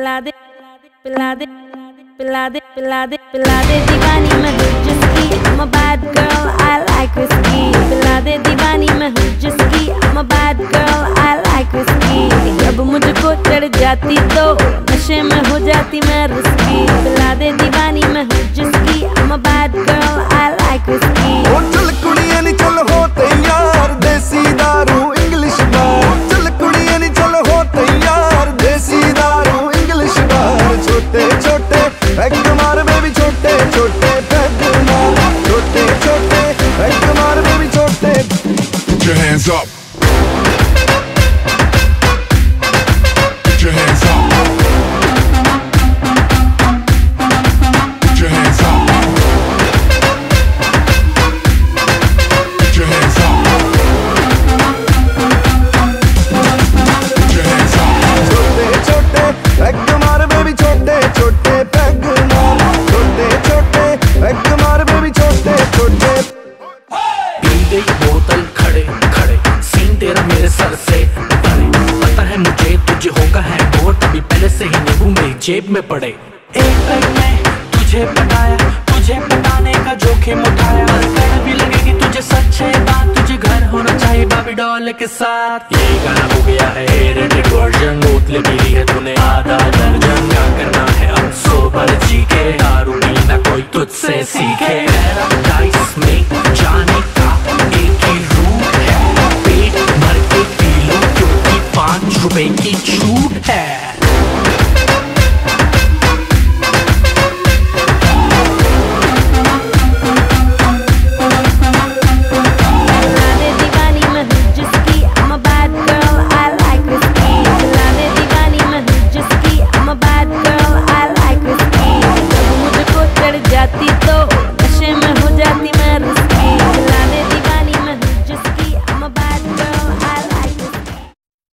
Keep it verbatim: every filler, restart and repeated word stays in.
पिला दे पिला दे पिला दे पिला दे पिला दे दीवानी मैं हूँ जिसकी I'm a bad girl I like whiskey पिला दे दीवानी मैं हूँ जिसकी I'm a bad girl I like whiskey जब मुझको चढ़ जाती तो नशे में हो जाती मैं रिस्की पिला दे दीवानी मैं हूँ जिसकी I'm a bad girl I like whiskey ओ चल कुड़िए नी चल हो तैयार देसी दारू इंग्लिश बार चल कुड़िए नी चल हो तैयार देसी दारू इंग्लिश बार छोटे छोटे पैग मार बेबी छोटे छोटे पैग मार छोटे छोटे पैग मार बेबी छोटे Put your hands up. Put your hands up. Put your hands up. Put your hands up. Put your hands up. छोटे छोटे पैग मार बेबी छोटे छोटे पैग मार छोटे छोटे पैग मार बेबी छोटे छोटे पी गई बोतल खड़े खड़े सीन तेरा मेरे सर से परे पता है मुझे तुझे होगा है और तभी पहले से ही नींबू मेरी जेब में पड़े एक पैग में तुझे पटाया तुझे पटाने का जोखिम उठाया कर भी लगेगी तुझे सच्चे बात तुझे घर होना चाहिए बाबी डॉल के साथ ये गाना हो गया है रेटेड वर्जन बोतलें पी ली है तूने आधा दर्जन क्या करना है अब सोबर जी के दारू पीना कोई तुझसे सीखे पैराडाइज में